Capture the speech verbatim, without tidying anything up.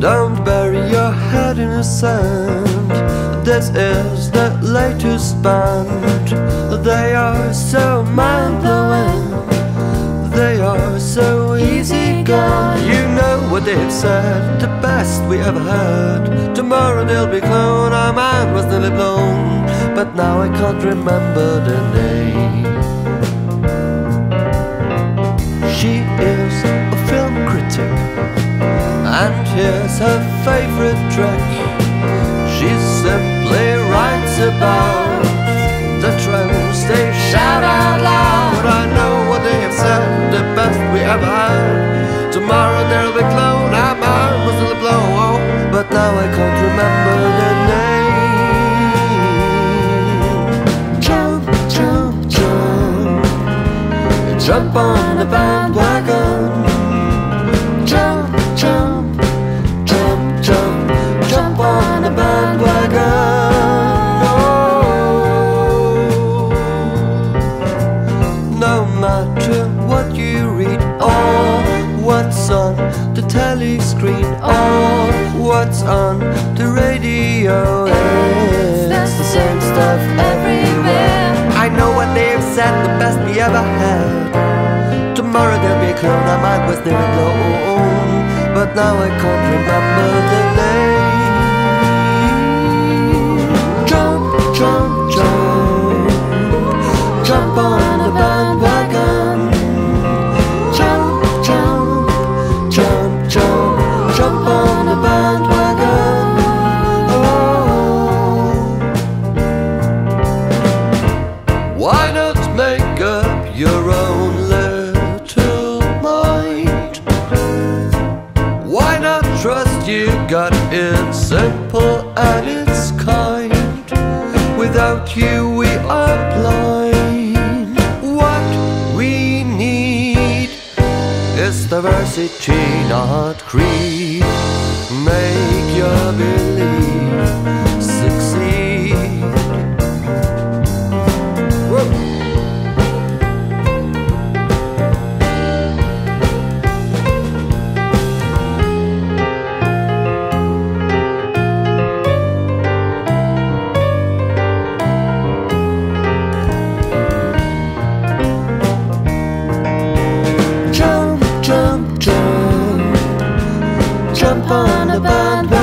Don't bury your head in the sand. This is the latest band. They are so mind-blowing. They are so easygoing. You know what they've said, the best we ever had. Tomorrow they'll be cloned. Our mind was nearly blown, but now I can't remember the name. She is a film critic, and here's her favorite track. She simply writes about the trends they shout out loud. I know what they have said, the best we ever had. Tomorrow there'll be clone, our mind was in the blow, oh, but now I can't remember the name. Jump, jump, jump, jump on the bandwagon. Jump, jump, jump, jump, jump on the bandwagon. No matter what you read or what's on the telly screen or what's on the radio, it's the same stuff everywhere. I know what they've said, the best we ever had. Tomorrow there'll be a clone, our mind was nearly blown, but now I can't remember the name. Jump, jump, jump, jump on the bandwagon. Jump, jump, jump, jump, jump on the bandwagon. Oh. Why not make up your own little mind? Why not trust you got it simple and it's kind? Without you we are blind. What we need is diversity, not creed. Make your belief succeed. Whoa. Jump on the bandwagon.